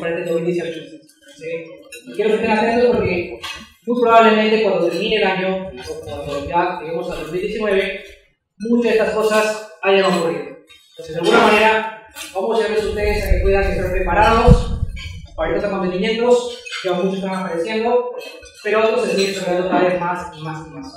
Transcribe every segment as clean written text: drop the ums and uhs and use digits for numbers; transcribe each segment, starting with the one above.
para este 2018. ¿Sí? Y quiero que estén atentos porque muy probablemente cuando termine el año, o cuando ya lleguemos al 2019, muchas de estas cosas hayan ocurrido. Entonces, de alguna manera, vamos a ayudarles a ustedes a que puedan estar preparados para estos acontecimientos. Ya muchos están apareciendo, pero otros se siguen desarrollando cada vez más y más y más.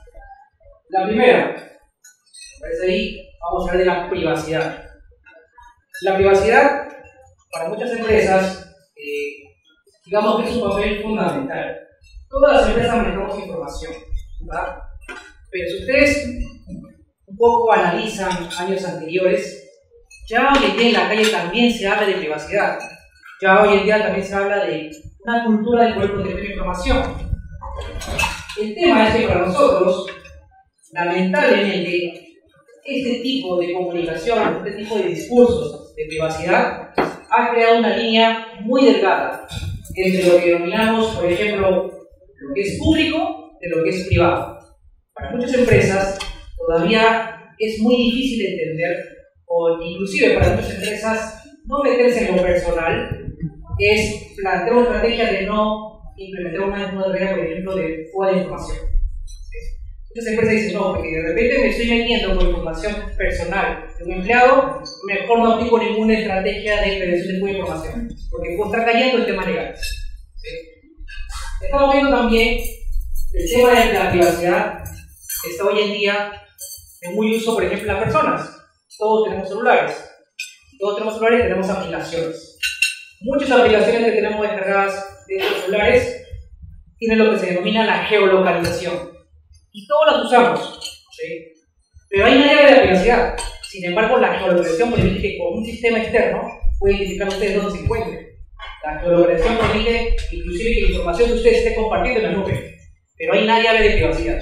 La primera, parece ahí, vamos a hablar de la privacidad. La privacidad, para muchas empresas, digamos que es un papel fundamental. Todas las empresas manejamos información, ¿verdad? Pero si ustedes un poco analizan años anteriores, ya hoy en día en la calle también se habla de privacidad. Ya hoy en día también se habla de una cultura de poder proteger la información. El tema es que para nosotros, lamentablemente, este tipo de comunicación, este tipo de discursos de privacidad ha creado una línea muy delgada entre lo que denominamos, por ejemplo, lo que es público de lo que es privado. Para muchas empresas todavía es muy difícil de entender, o inclusive para muchas empresas no meterse en lo personal es plantear una estrategia de no implementar una regla, por ejemplo, de fuga de información. Muchas empresas dicen, no, porque de repente me estoy metiendo con información personal de un empleado, mejor no aplico ninguna estrategia de prevención de fuga de información, porque puedo estar cayendo en temas legales. ¿Sí? Estamos viendo también el tema de la privacidad que está hoy en día en muy uso, por ejemplo, en las personas. Todos tenemos celulares. Todos tenemos celulares y tenemos aplicaciones. Muchas aplicaciones que tenemos descargadas de estos celulares tienen lo que se denomina la geolocalización. Y todos las usamos, ¿sí? Pero hay una llave de privacidad. Sin embargo, la geolocalización permite que con un sistema externo pueda identificar ustedes dónde se encuentren. La geolocalización permite inclusive que la información que ustedes estén compartiendo en la nube. Pero hay una llave de privacidad.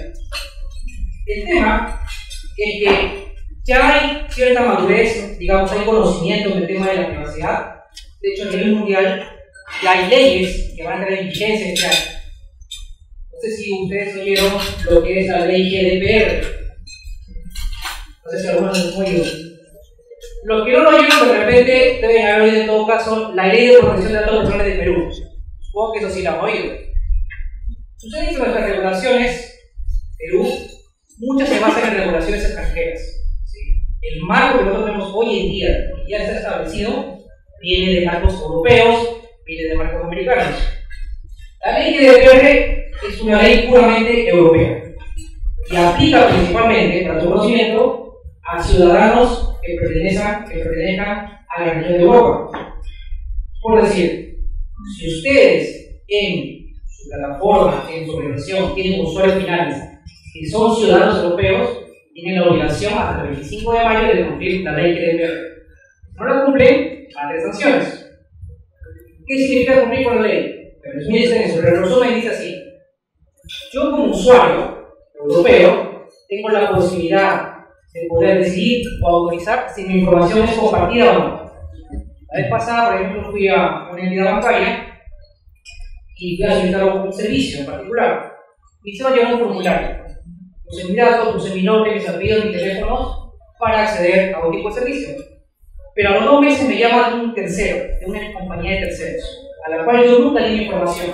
El tema es que ya hay cierta madurez, digamos, hay conocimiento en el tema de la privacidad. De hecho, a nivel mundial ya hay leyes que van a tener vigencia este año. No sé si ustedes oyeron lo que es la ley GDPR. No sé si algunos lo han oído. Los que no lo oyeron, de repente deben haber oído en todo caso la ley de protección de datos personales de Perú. Supongo que eso sí lo han oído. Sucede que nuestras regulaciones, Perú, muchas se basan en regulaciones extranjeras. ¿Sí? El marco que nosotros tenemos hoy en día, que ya está establecido, viene de marcos europeos, viene de marcos americanos. La ley GDPR es una ley puramente europea y aplica principalmente, para su conocimiento, a ciudadanos que pertenezcan a la región de Europa. Por decir, si ustedes en su plataforma, en su organización, tienen usuarios finales que son ciudadanos europeos, tienen la obligación hasta el 25 de mayo de cumplir la ley GDPR. Si no la cumplen, van a tener sanciones. ¿Qué significa cumplir con la ley? Miren eso, el resumen dice así: yo como usuario europeo tengo la posibilidad de poder decidir o autorizar si mi información es compartida o no. La vez pasada, por ejemplo, fui a una entidad bancaria y fui a solicitar un servicio en particular. Me hicieron llevar un formulario. Puse mis datos, puse mi nombre, mis apellidos, mis teléfonos para acceder a un tipo de servicio. Pero a los 2 meses me llaman de un tercero, de una compañía de terceros, a la cual yo nunca di mi información.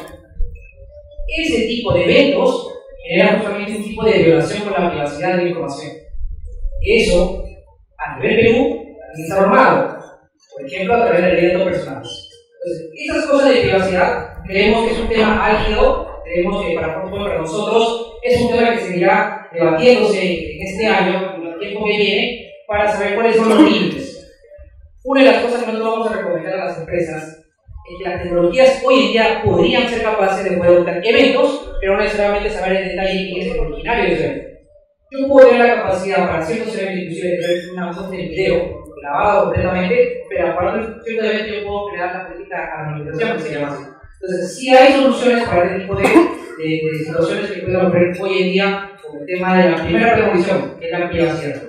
Ese tipo de eventos genera justamente un tipo de violación con la privacidad de la información. Eso, a nivel Perú, también está normado, por ejemplo, a través de la ley de datos personales. Entonces, esas cosas de privacidad creemos que es un tema álgido, creemos que para nosotros es un tema que seguirá debatiéndose en este año, en el tiempo que viene, para saber cuáles son los límites. Una de las cosas que nosotros vamos a recomendar a las empresas es que las tecnologías hoy en día podrían ser capaces de poder adoptar eventos, pero no necesariamente saber en detalle quién es el originario de ese evento. Yo puedo tener la capacidad para ciertos eventos, inclusive de tener una fuente de video grabado completamente, pero para otros ciertos eventos yo puedo crear la política de anonimización, que se llama así. Entonces, sí hay soluciones para este tipo de situaciones que pueden ocurrir hoy en día con el tema de la primera revolución, que es la privacidad.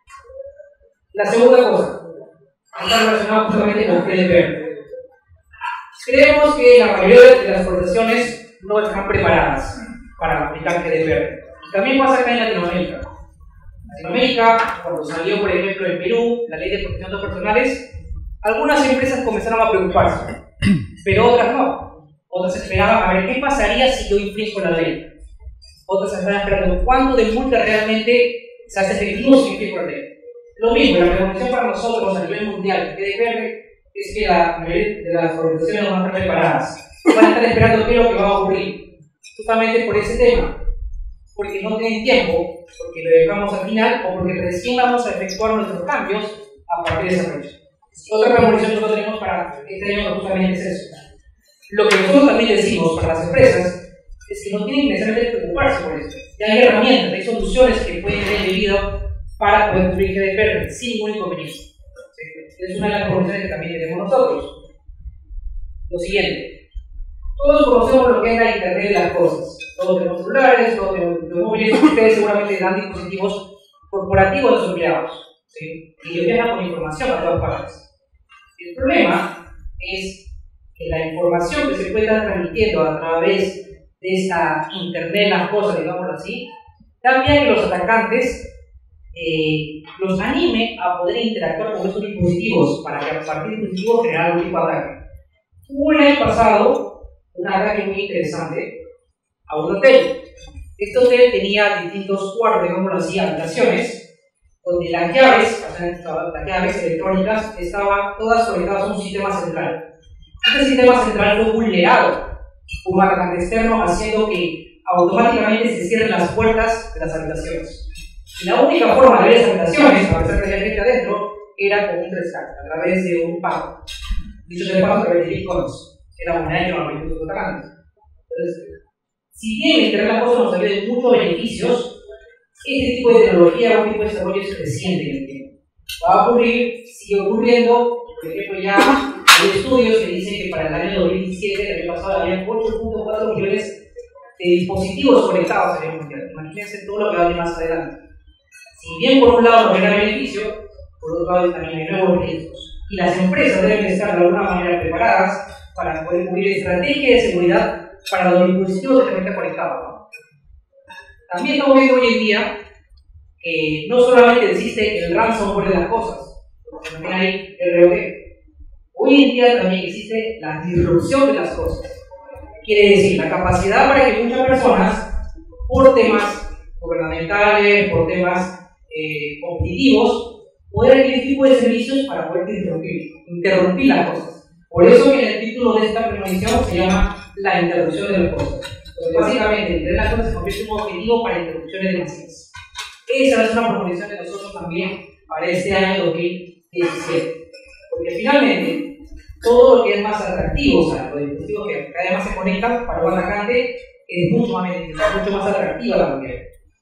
La segunda cosa está relacionada justamente con GDPR. Creemos que la mayoría de las organizaciones no están preparadas para aplicar GDPR. Y también pasa acá en Latinoamérica. En Latinoamérica, cuando salió, por ejemplo, en Perú, la ley de protección de datos personales, algunas empresas comenzaron a preocuparse, pero otras no. Otras esperaban a ver qué pasaría si yo infringo la ley. Otras estaban esperando cuánto de multa realmente se hace efectivo si infringo la ley. Lo mismo, la preocupación para nosotros a nivel mundial, que debe ver, es que la mayoría de las organizaciones no van a estar preparadas. Van a estar esperando qué es lo que va a ocurrir. Justamente por ese tema. Porque no tienen tiempo, porque lo dejamos al final, o porque recién vamos a efectuar nuestros cambios a partir de esa fecha. Otra premonición que nosotros tenemos para este año justamente es eso. Lo que nosotros también decimos para las empresas es que no tienen que necesariamente preocuparse por esto. Ya hay herramientas, hay soluciones que pueden ser debido para poder cumplir GDPR sin ningún inconveniente. Es una de las premoniciones que también tenemos nosotros. Lo siguiente. Todos conocemos lo que es la Internet de las cosas. Todos tenemos celulares, todos tenemos móviles. Ustedes seguramente dan dispositivos corporativos de sus empleados. ¿Sí? Y ellos viajan con información a todas partes. El problema es que la información que se puede estar transmitiendo a través de esta Internet de las cosas, digámoslo así, también que los atacantes los anime a poder interactuar con esos dispositivos para que a partir de dispositivos generar algún tipo de ataque. Hubo el año pasado un ataque muy interesante a un hotel. Este hotel tenía distintos cuartos, digámoslo así, habitaciones, donde las llaves electrónicas estaban todas conectadas a un sistema central. Este sistema central fue vulnerado por un atacante externo, haciendo que automáticamente se cierren las puertas de las habitaciones. Y la única forma de ver esas habitaciones, a pesar de que había gente adentro, era con un rescate, a través de un pago. Dicho sea de paso, a través de bitcoins, que era moneda que normalmente los atacantes. Entonces, si bien Internet de las cosas nos ayuda de muchos beneficios, este tipo de tecnología o este tipo de desarrollo es reciente en el tiempo. Va a ocurrir, sigue ocurriendo. Por ejemplo, ya hay estudios que dicen que para el año 2017, el año pasado, había 8.4 millones de dispositivos conectados a nivel mundial. Imagínense todo lo que va a venir más adelante. Si bien por un lado nos genera beneficio, por otro lado también hay nuevos riesgos. Y las empresas deben estar de alguna manera preparadas para poder cubrir estrategias de seguridad para los dispositivos que están conectados, ¿no? También estamos viendo hoy en día que no solamente existe el ransomware de las cosas, porque también hay el ROT. Hoy en día también existe la disrupción de las cosas. Quiere decir, la capacidad para que muchas personas, por temas gubernamentales, por temas competitivos, poder adquirir tipo de servicios para poder interrumpir las cosas. Por eso que el título de esta premonición se llama La interrupción de las cosas. Entonces, básicamente, el las cosas se convierte en un objetivo para interrupciones de masivas. Esa es una premonición de nosotros también para este año 2017. Porque finalmente, todo lo que es más atractivo, o sea, los dispositivos que cada vez más se conectan para un atacante, es mucho más atractiva la mujer.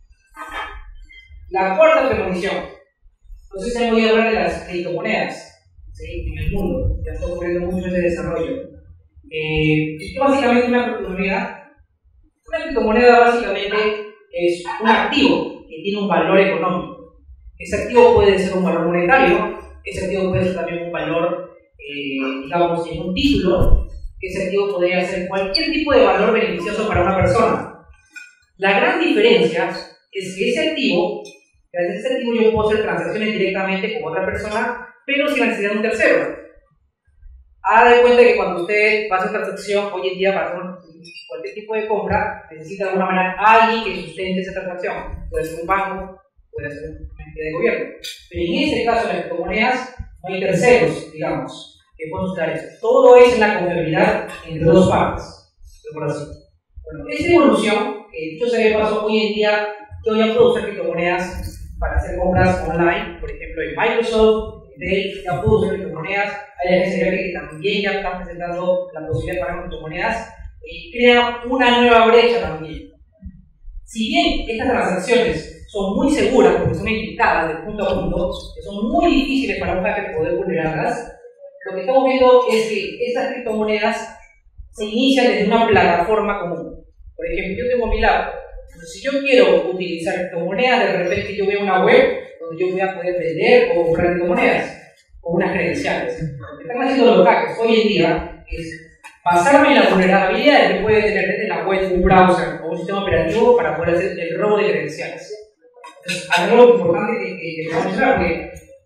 La cuarta premonición. No sé si han oído hablar de las criptomonedas, ¿sí? En el mundo. Ya está ocurriendo mucho ese desarrollo. Es básicamente una criptomoneda. Una criptomoneda básicamente es un activo que tiene un valor económico. Ese activo puede ser un valor monetario, ese activo puede ser también un valor, digamos, en un título, ese activo podría ser cualquier tipo de valor beneficioso para una persona. La gran diferencia es que ese activo, gracias a ese activo yo puedo hacer transacciones directamente con otra persona, pero sin la necesidad de un tercero. Haga de cuenta que cuando usted va a hacer transacción, hoy en día para hacer cualquier tipo de compra, necesita de alguna manera alguien que sustente esa transacción. Puede ser un banco, puede ser una entidad de gobierno. Pero en este caso, en las criptomonedas, no hay terceros, digamos, que pueden usar eso. Todo es en la confiabilidad entre dos partes, por así. Bueno, esta evolución, que dicho sea de paso, hoy en día yo ya puedo usar criptomonedas para hacer compras online, por ejemplo, en Microsoft, Dell, ya puedo usar criptomonedas. Hay agencias que también ya están presentando la posibilidad de pagar criptomonedas y crea una nueva brecha también. Si bien estas transacciones son muy seguras porque son encriptadas de punto a punto, que son muy difíciles para un hacker poder vulnerarlas, lo que estamos viendo es que estas criptomonedas se inician desde una plataforma común. Por ejemplo, yo tengo mi laptop. Si yo quiero utilizar criptomonedas, de repente yo veo una web donde yo voy a poder vender o comprar criptomonedas con unas credenciales. Lo que están haciendo los hackers hoy en día es basarme en la vulnerabilidad que puede tener desde la web un browser o un sistema operativo para poder hacer el robo de credenciales. Entonces, algo importante que vamos a mencionar, porque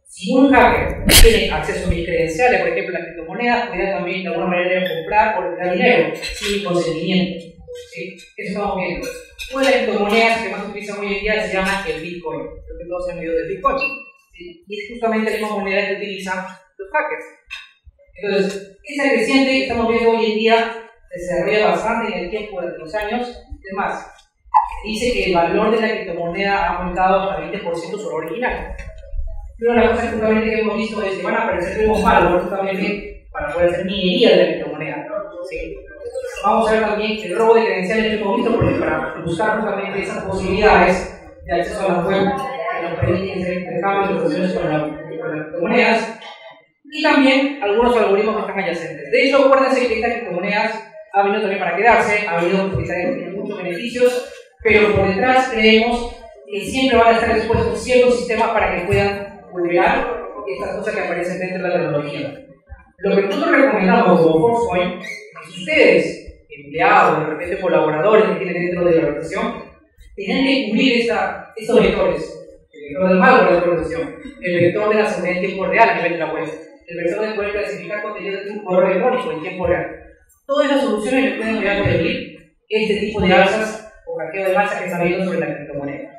Si un hacker tiene acceso a mis credenciales, por ejemplo, las criptomonedas, podría también de alguna manera comprar o retirar dinero sin consentimiento. ¿Sí? Eso estamos viendo. Una de las criptomonedas que más se utilizan hoy en día se llama el Bitcoin. Creo que todos han oído del Bitcoin. ¿Sí? Y es justamente la misma moneda que utilizan los hackers. Entonces, esa creciente que estamos viendo hoy en día se desarrolla bastante en el tiempo durante los años. Es más, dice que el valor de la criptomoneda ha aumentado hasta 20% sobre el original. Pero la cosa justamente que hemos visto es que van a aparecer nuevos malware justamente para poder hacer minería de la criptomoneda. ¿Sí? Vamos a ver también el robo de credenciales que hemos visto porque para buscar justamente esas posibilidades de acceso a la web que nos permiten hacer intercambios de transacciones con las criptomonedas y también algunos algoritmos que están adyacentes. De hecho, acuérdense que estas criptomonedas han venido también para quedarse, ha habido propietarios que tienen muchos beneficios, pero por detrás creemos que siempre van a estar expuestos ciertos sistemas para que puedan vulnerar estas cosas que aparecen dentro de la tecnología. Lo que nosotros recomendamos como Forcepoint, si ustedes, empleados, de repente colaboradores que tienen dentro de la organización, tienen que cubrir estos vectores: el vector del malware de la organización, el vector de la seguridad en tiempo real a nivel de la web, el vector de poder clasificar contenido de un correo electrónico en tiempo real. Todas las soluciones les pueden ayudar a prevenir este tipo de alzas o hackeo de masa que está habiendo sobre la criptomoneda.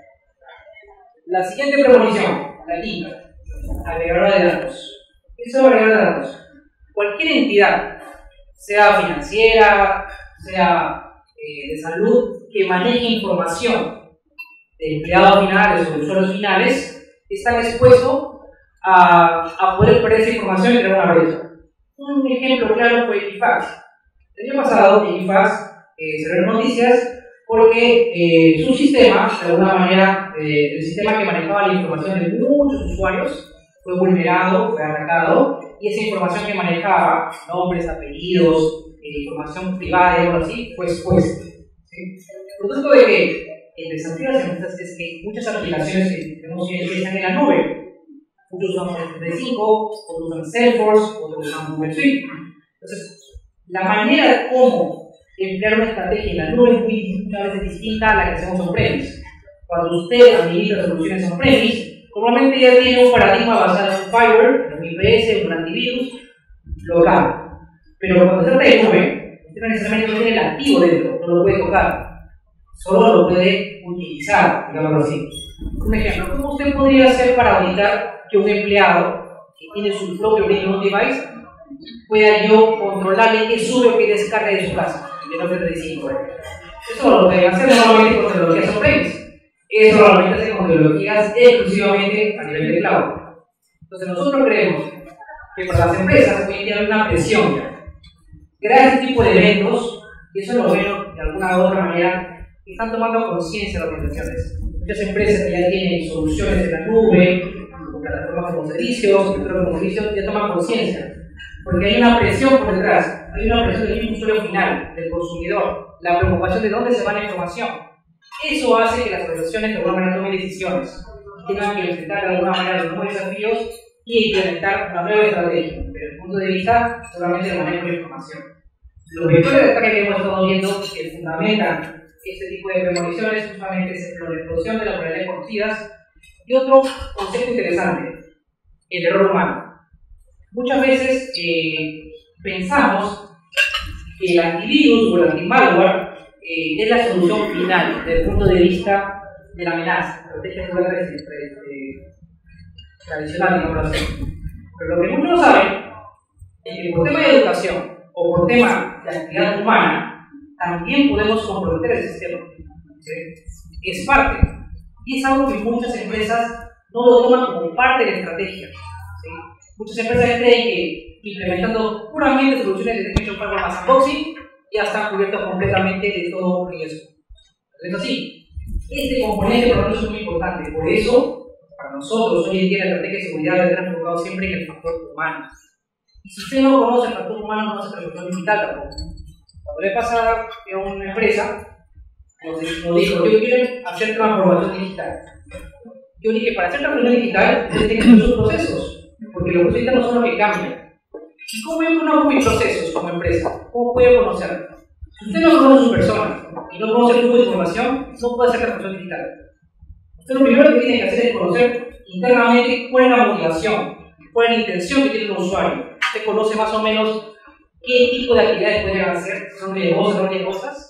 La siguiente premonición, la quinta, agregadora de datos. ¿Qué es agregadora de datos? Cualquier entidad, sea financiera, sea de salud, que maneje información de empleados finales o de usuarios finales, están expuestos a poder perder esa información y crear una brecha. Un ejemplo claro fue Equifax. El año pasado, Equifax se dio noticias porque su sistema, de alguna manera, el sistema que manejaba la información de muchos usuarios, fue vulnerado, fue atacado, y esa información que manejaba, nombres, apellidos, información privada y algo así, fue expuesta. ¿Sí? Producto de que el desafío de las empresas es que muchas aplicaciones que tenemos hoy en día están en la nube. Muchos usan 35, otros usan Salesforce, otros usan Google Suite. Entonces, la manera de cómo emplear una estrategia en la nube es muchas veces distinta a la que hacemos on-premise. Cuando usted administra soluciones on-premise, normalmente ya tiene un paradigma basado en un firewall, en un IPS, en un antivirus local. Pero cuando se trata de nube, usted no necesariamente tiene el activo dentro, no lo puede tocar, solo lo puede utilizar, digámoslo así. Un ejemplo, ¿cómo usted podría hacer para auditar que un empleado que tiene su propio Windows device pueda yo controlarle qué sube o qué descarga de su casa? De no 35. Eso lo pueden hacer normalmente con tecnologías on-premise. Eso normalmente se hace con tecnologías exclusivamente a nivel de cloud. Entonces nosotros creemos que para las empresas hoy en día hay una presión. Gracias a este tipo de eventos, y eso es lo bueno de alguna u otra manera, que están tomando conciencia las organizaciones. Muchas empresas que ya tienen soluciones en la nube, plataformas como servicios, ya toman conciencia. Porque hay una presión por detrás, hay una presión del mismo usuario final, del consumidor, la preocupación de dónde se va la información. Eso hace que las organizaciones de alguna manera tomen decisiones, tengan que enfrentar de alguna manera los nuevos desafíos y implementar una nueva estrategia, desde el punto de vista solamente del manejo de información. Los vectores de ataque que hemos estado viendo que fundamentan este tipo de premoniciones justamente es la reproducción de las probabilidades conocidas y otro concepto interesante, el error humano. Muchas veces pensamos que el antivirus o el antimalware es la solución final desde el punto de vista de la amenaza, estrategia tradicional, digamos así. Pero lo que muchos no saben es que por tema de educación o por tema de actividad humana también podemos comprometer el sistema. ¿Sí? Es parte. Y es algo que muchas empresas no lo toman como parte de la estrategia. ¿Sí? Muchas empresas creen que implementando puramente soluciones de detection firewall más unboxing ya están cubiertos completamente de todo riesgo. Es así. Este componente para nosotros es muy importante. Por eso, para nosotros hoy en día la estrategia de seguridad debe estar enfocado siempre en el factor humano. Y si usted no conoce el factor humano, no conoce el factor digital tampoco. Cuando le pasa a una empresa, nos dijo, yo quiero hacer transformación digital. Yo dije, para hacer transformación digital, usted tiene que hacer sus procesos, porque los procesos no son los que cambian. ¿Y cómo yo conozco mis procesos como empresa? ¿Cómo puedo conocerlos? Si usted no conoce a sus personas y no conoce el flujo de información, no puede hacer transformación digital. Usted lo primero que tiene que hacer es conocer internamente cuál es la motivación, cuál es la intención que tiene un usuario. Usted conoce más o menos qué tipo de actividades pueden hacer, son riesgosas o no riesgosas.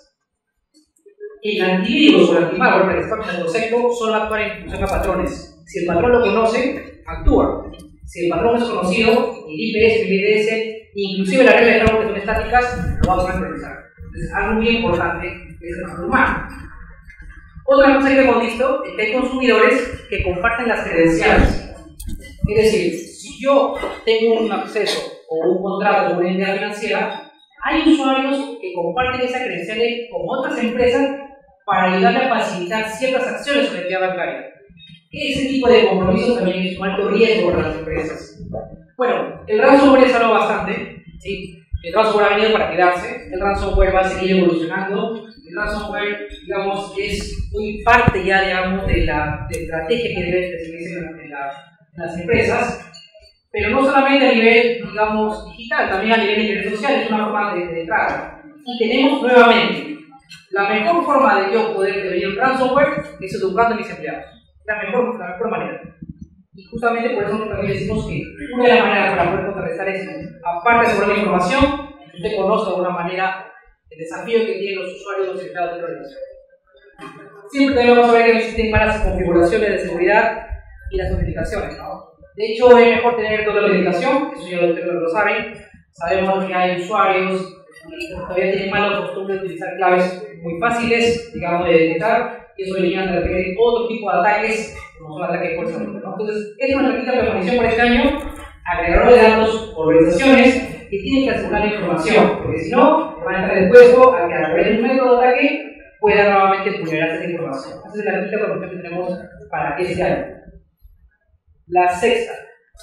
El antivirus o el antimalware, para que estamos en el concepto, son actuar en función a patrones. Si el patrón lo conoce, actúa. Si el patrón es conocido, el IPS, el IDS, inclusive la regla de juego que son estáticas, lo vamos a realizar. Entonces, algo muy importante es el factor humano. Otra cosa que hemos visto es que hay consumidores que comparten las credenciales. Es decir, si yo tengo un acceso o un contrato con una entidad financiera, hay usuarios que comparten esas credenciales con otras empresas para ayudarle a facilitar ciertas acciones sobre la entidad bancaria. Ese tipo de compromisos también es un alto riesgo para las empresas. Bueno, el ransomware es algo bastante, ¿sí? El ransomware ha venido para quedarse, el ransomware va a seguir evolucionando, el ransomware, digamos, es muy parte ya, digamos, de la estrategia que debe seguirse en las empresas, pero no solamente a nivel, digamos, digital, también a nivel de redes sociales, es una forma de entrada. Y tenemos nuevamente, la mejor forma de yo poder prevenir el ransomware es educando a mis empleados. La mejor manera. Y justamente por eso también decimos que una de las maneras para poder contrarrestar esto, aparte de sobre la información, que usted conozca de alguna manera el desafío que tienen los usuarios de los empleados de la organización. Siempre también vamos a ver que existen malas configuraciones de seguridad y las notificaciones, ¿no? De hecho, es mejor tener doble autenticación, eso ya ustedes lo saben. Sabemos que hay usuarios que todavía tienen mala costumbre de utilizar claves muy fáciles, digamos, de detectar, y eso elimina de repente otro tipo de ataques, como son ataques por salud, ¿no? Entonces, es una requisita premonición por este año, agregadores de datos, organizaciones que tienen que asegurar la información, porque si no, van a estar expuestos a que a través de un método de ataque pueda nuevamente vulnerarse esa información. Esa es la requisita premonición que tenemos para este año. La sexta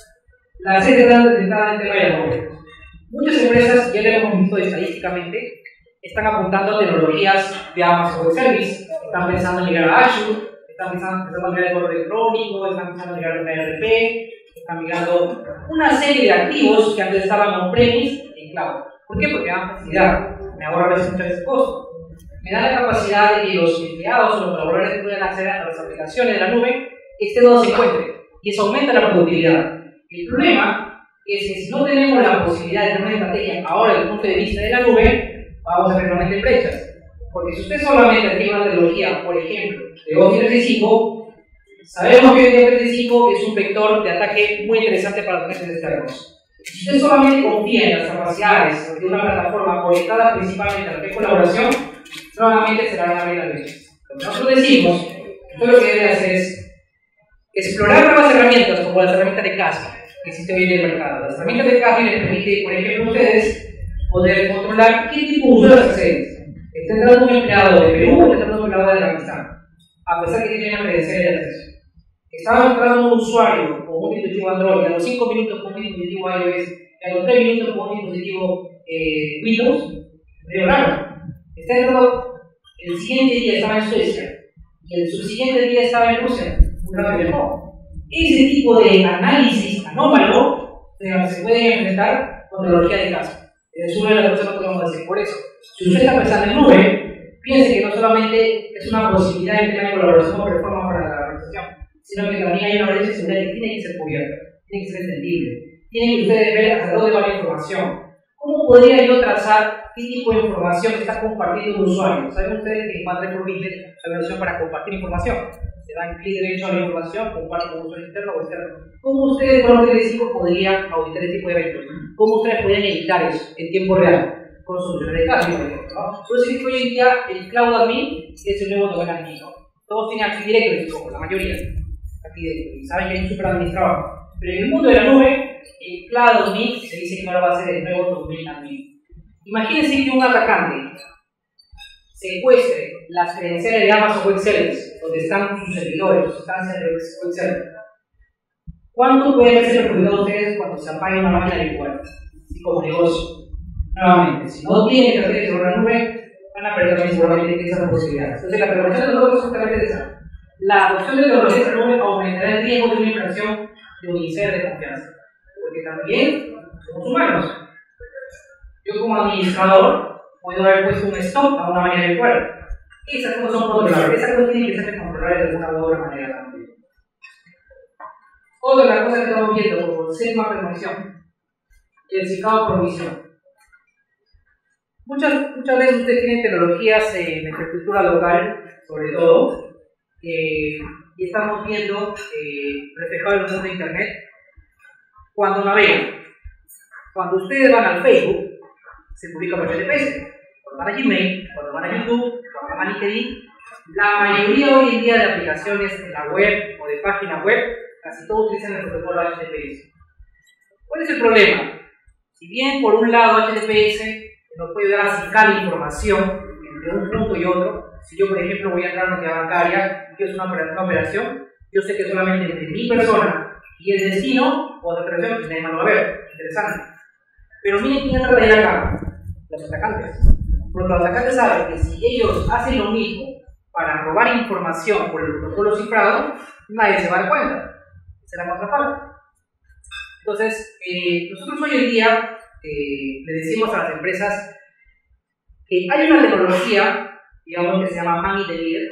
está en el tema de la nube. Muchas empresas, ya lo hemos visto estadísticamente, están apuntando a tecnologías de Amazon Web Service, están pensando en llegar a Azure, están pensando en llegar al correo electrónico, están pensando en llegar a ERP, están mirando una serie de activos que antes estaban on-premise en cloud. ¿Por qué? Porque dan facilidad, me ahorra mucho ese costo. Me da la capacidad de que los empleados o los colaboradores puedan acceder a las aplicaciones de la nube que este donde se encuentre, y eso aumenta la productividad. El problema es que si no tenemos la posibilidad de tener una estrategia ahora desde el punto de vista de la nube, vamos a tener realmente brechas. Porque si usted solamente tiene una tecnología, por ejemplo, de Office 365, sabemos que hoy en día 365 es un vector de ataque muy interesante para los clientes externos. Si usted solamente confía en las capacidades de una plataforma orientada principalmente a la colaboración, nuevamente se la van a abrir las brechas. Nosotros decimos que todo lo que debe hacer es explorar nuevas herramientas como las herramientas de CASB que existen hoy en el mercado. Las herramientas de CASB les permite, por ejemplo, a ustedes poder controlar qué tipo de usuarios acceden. Está entrando un empleado de Perú o está entrando un empleado de Afganistán, a pesar que tienen la credencial de acceso. Estaba entrando un usuario con un dispositivo Android, a los 5 minutos con un dispositivo iOS, y a los 3 minutos con un dispositivo Windows, medio raro. Está entrando, el siguiente día estaba en Suecia, y el subsiguiente día estaba en Rusia. Ese tipo de análisis anómalo se puede enfrentar con tecnología de casa. Es una de las cosas que vamos a decir. Por eso, si usted está pensando en nube, piense que no solamente es una posibilidad de tener colaboración o reforma para la organización, sino que también hay una brecha de seguridad que tiene que ser cubierta, tiene que ser entendible. Tienen que ustedes ver hasta dónde va la información. ¿Cómo podría yo trazar qué tipo de información está compartiendo un usuario? ¿Saben ustedes que en Madrid Business hay una opción para compartir información? Se dan clic derecho a la información, comparten con un usuario interno o externo. ¿Cómo ustedes con los telesicos podrían auditar este tipo de eventos? ¿Cómo ustedes podrían editar eso en tiempo real? Con soluciones de cloud, por ejemplo, ¿no? Por eso hoy en día el Cloud Admin es el nuevo dominio admin, ¿no? Todos tienen Active Directory, como la mayoría. Active Directory, saben que hay un super administrador. Pero en el mundo de la nube, el Cloud Admin se dice que ahora va a ser el nuevo dominio admin. Imagínense que un atacante secuestre las credenciales de Amazon Web Service, donde están sus servidores, sus instancias de Web Service. ¿Cuánto pueden ser perjudicados ustedes cuando se apague una máquina virtual? Así como negocio. Nuevamente, si no tienen que hacer sobre la nube, van a perder también seguramente esas posibilidades. Entonces, la preocupación de nosotros es justamente esa. La adopción de tecnologías de la nube aumentará el riesgo de una infracción de un índice de confianza. Porque también somos humanos. Yo, como administrador, puedo haber puesto un stop a una máquina virtual. Esas cosas son controlables. Esas cosas tienen que ser controlables de alguna u otra manera. Otra de las cosas que estamos viendo como séptima premonición, el cifrado por omisión. Muchas veces ustedes tienen tecnologías en la infraestructura local, sobre todo, y estamos viendo reflejado en el mundo de Internet cuando navegan. Cuando ustedes van al Facebook, se publica por HTTPS. Cuando van a Gmail, cuando van a YouTube, cuando van a LinkedIn, la mayoría hoy en día de aplicaciones en la web o de páginas web, casi todos utilizan el protocolo HTTPS. ¿Cuál es el problema? Si bien por un lado HTTPS nos puede dar a acercar información entre un punto y otro, si yo por ejemplo voy a entrar a una entidad bancaria y quiero hacer una operación, yo sé que solamente entre mi persona y el destino o la operación, pues nadie más lo va a ver. Interesante. Pero miren quién entra de ahí acá, los atacantes. Porque los atacantes saben que si ellos hacen lo mismo para robar información por el protocolo cifrado, nadie se va a dar cuenta. Será la contraparte. Entonces, nosotros hoy en día le decimos a las empresas que hay una tecnología, digamos, que se llama Man in the Middle,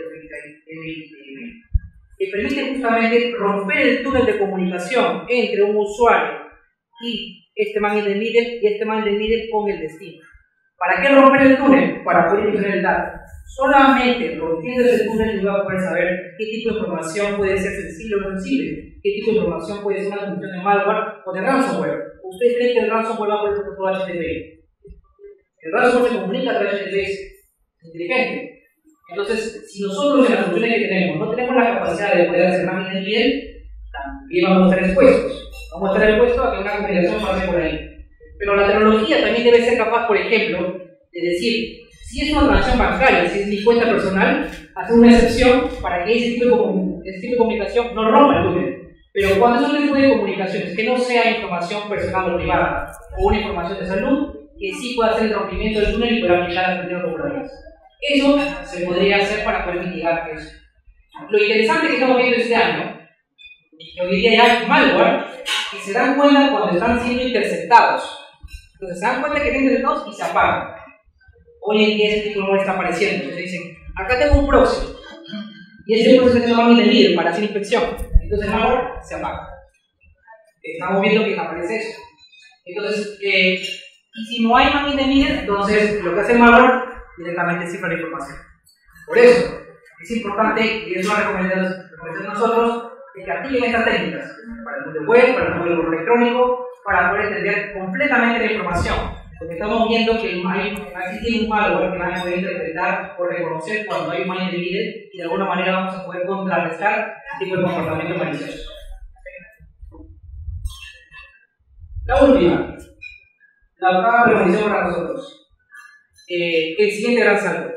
que permite justamente romper el túnel de comunicación entre un usuario y este Man in the Middle y este Man in the Middle con el destino. ¿Para qué romper el túnel? Para poder obtener el dato. Solamente rompiendo ese túnel yo voy a poder saber qué tipo de información puede ser sensible o no sensible, qué tipo de información puede ser una función de malware o de ransomware. ¿Ustedes creen que el ransomware va por el protocolo HTTP? El ransomware se comunica a través de HTTP, es inteligente. Entonces, si nosotros en las funciones que tenemos no tenemos la capacidad de poder hacer más bien bien, también vamos a estar expuestos. Vamos a estar expuestos a que una comunicación pase por ahí. Pero la tecnología también debe ser capaz, por ejemplo, de decir, si es una transacción bancaria, si es mi cuenta personal, hacer una excepción para que ese tipo de comunicación no rompa el túnel. Pero cuando es un tipo de comunicaciones que no sea información personal o privada o una información de salud, que sí pueda hacer el rompimiento del túnel y pueda aplicar las primeras popularidades. Eso se podría hacer para poder mitigar eso. Lo interesante que estamos viendo este año, y que hoy día ya hay malware, que se dan cuenta cuando están siendo interceptados. Entonces se dan cuenta que están interceptados y se apagan. Hoy en día ese tipo de malware está apareciendo. Entonces dicen, acá tengo un proxy. Y ese proxy se llama Middle para hacer inspección. Entonces el malware se apaga. Estamos viendo que aparece eso. Entonces, y si no hay man in the middle, entonces lo que hace el malware directamente cifra la información. Por eso es importante, y es una recomendación de nosotros, que apliquen estas técnicas para el mundo web, para el mundo electrónico, para poder entender completamente la información. Porque estamos viendo que existe un malware que van a poder interpretar o reconocer cuando hay un man in the middle y de alguna manera vamos a poder contrarrestar este tipo de comportamiento malicioso. La última, la octava premonición para nosotros. El siguiente gran salto.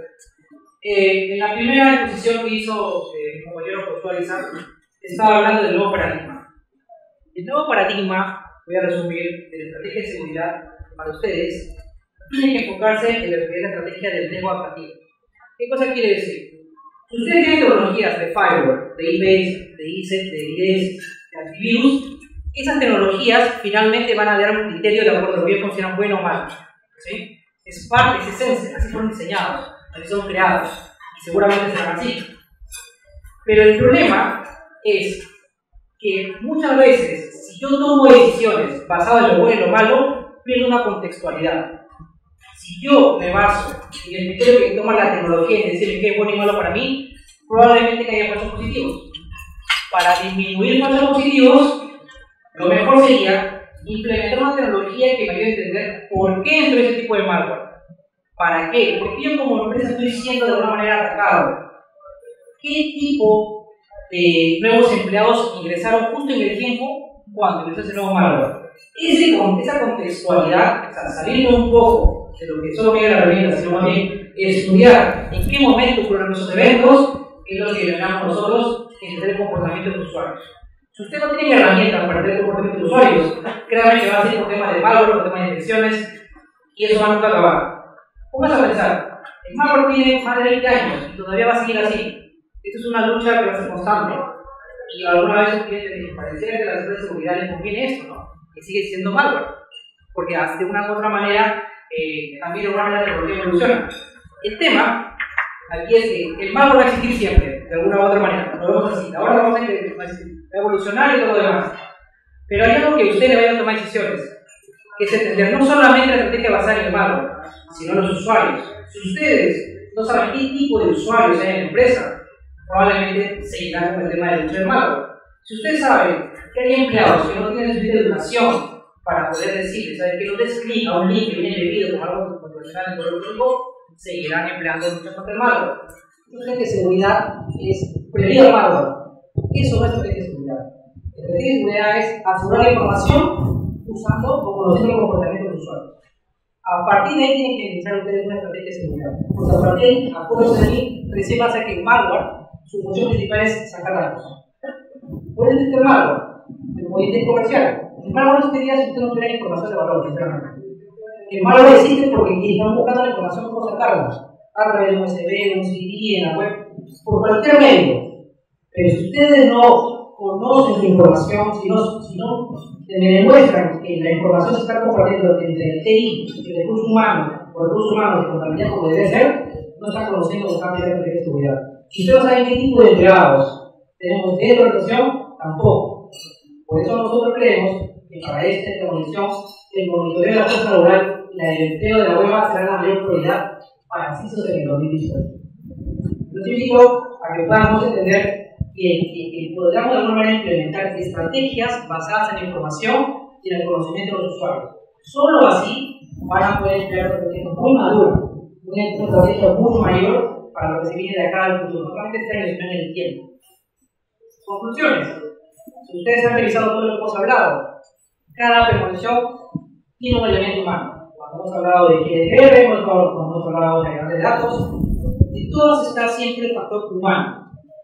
En la primera exposición que hizo mi compañero Josué Isaac, estaba hablando del nuevo paradigma. El nuevo paradigma, voy a resumir, de la estrategia de seguridad para ustedes, tiene que enfocarse en la estrategia del network activo. ¿Qué cosa quiere decir? Si ustedes tienen tecnologías de firewall, de IPS, de ISET, de IDS, de antivirus, esas tecnologías finalmente van a dar un criterio de acuerdo a lo que funcionan bueno o mal. ¿Sí? Es parte, es esencia, así fueron diseñados, así son creados, y seguramente serán así. Pero el problema es que muchas veces, si yo tomo decisiones basadas en lo bueno y lo malo, pierdo una contextualidad. Si yo me baso en el criterio que toma la tecnología y decir qué es bueno y malo para mí, probablemente caigan falsos positivos. Para disminuir falsos positivos, lo mejor sería implementar una tecnología que me ayude a entender por qué entró ese tipo de malware. ¿Para qué? Porque yo como empresa estoy siendo de alguna manera atacado. ¿Qué tipo de nuevos empleados ingresaron justo en el tiempo cuando empezó ese nuevo malware? Esa contextualidad, o sea, salirme un poco de lo que solo mira la herramienta, sino más bien estudiar en qué momento ocurren esos eventos, es lo que denominamos nosotros entender el comportamiento de los usuarios. Si usted no tiene herramientas para entender el comportamiento de los usuarios, créanme que va a ser por temas de malware, por temas de infecciones, y eso va a nunca acabar. Póngase a pensar, el malware tiene más de 20 años y todavía va a seguir así. Esto es una lucha que va a ser constante. Y alguna vez un cliente me dice, pareciera que a las empresas de seguridad les conviene esto, ¿no? Que sigue siendo malware. Porque de una u otra manera, también de alguna manera la tecnología evoluciona. El tema aquí es que el malware va a existir siempre, de alguna u otra manera. Lo vemos así. Ahora vamos a evolucionar y todo lo demás. Pero hay algo que usted le vaya a tomar decisiones, que es entender no solamente la estrategia basada en el malware, sino en los usuarios. Si ustedes no saben qué tipo de usuarios hay en la empresa, probablemente seguirán con el tema del uso del malware. Si ustedes saben que hay empleados que no tienen suficiente educación para poder decirles, ¿saben? Que no des clic a un link que viene bebido con algo controversial en el correo electrónico, seguirán empleando muchas cosas del malware. La estrategia de seguridad es prevenir el malware. Eso no es estrategia de seguridad. La estrategia de seguridad es asegurar la información usando o conociendo el comportamiento del usuario. A partir de ahí tienen que iniciar ustedes una estrategia de seguridad. Porque a partir de ahí, acuérdense de mí, recién pasa que el malware, su función principal es sacar datos. Por eso existe el malware, el movimiento comercial. El malware no existiría si usted no tuviera información de valor, sinceramente. El malware existe porque están buscando la información cómo sacarla. A través de un USB, un CD, en la web, por cualquier medio. Pero si ustedes no conocen su información, si no me demuestran que la información se está compartiendo entre el TI, el recurso humano, o recursos humanos de contabilidad como debe ser, no están conociendo los cambios de seguridad. Si ustedes no saben qué tipo de empleados tenemos dentro de la organización, tampoco. Por eso nosotros creemos que para esta organización el monitoreo de la fuerza laboral y el empleo de la web será la mayor prioridad para CISOs en el 2018. Yo te invito a que podamos entender que podamos de alguna manera implementar estrategias basadas en la información y en el conocimiento de los usuarios. Solo así van a poder emplear una estrategia muy madura, una estrategia mucho mayor para lo que se viene de acá al futuro, no solamente este año, sino en el tiempo. Conclusiones. Si ustedes han revisado todo lo que hemos hablado, cada premonición tiene un elemento humano. Cuando hemos hablado de GDPR, cuando hemos hablado de grandes datos, de todos está siempre el factor humano.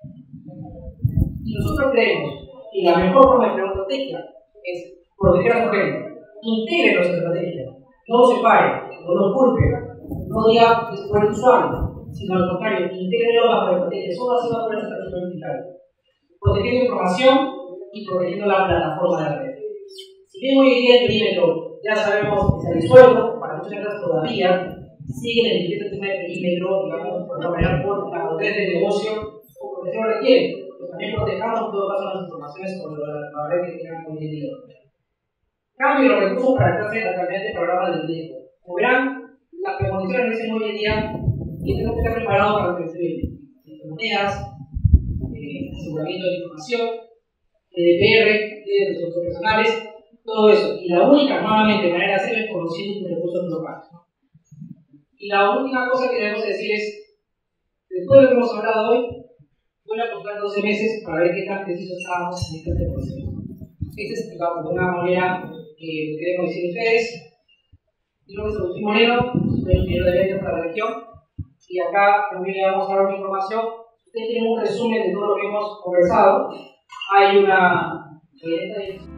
Y nosotros creemos que la mejor forma de crear una estrategia es proteger a su gente. Integren nuestra estrategia. No lo separen, no lo culpen, no diga que es por el usuario, sino al contrario, integrenlo bajo la estrategia. Solo así va a poder estar vertical. Protegiendo información y protegiendo la plataforma de la red. Si bien hoy en día el perímetro ya sabemos que se ha disuelto, para muchas empresas todavía siguen el tema del perímetro, digamos, por una manera por la red de negocio o porque se lo requiere. Pues también protejamos en todo caso las informaciones sobre la red que tengan hoy en día. Cambio los recursos para alcance de la calidad de programas del riesgo. Como verán, las premoniciones que dicen hoy en día que tenemos que estar preparados para lo que se viene. Monedas, aseguramiento de información, GDPR, de recursos personales, todo eso. Y la única, nuevamente, manera de hacerlo es conociendo tus recursos locales. Y la última cosa que debemos decir es, después de lo que hemos hablado hoy, voy a apostar 12 meses para ver qué tan precisos estábamos en esta preparación. Esta es una manera que queremos decir a ustedes. Mi nombre es Agustín Moreno, soy ingeniero de ventas para la región. Y acá también le vamos a dar una información. Ustedes tienen un resumen de todo lo que hemos conversado. Hay una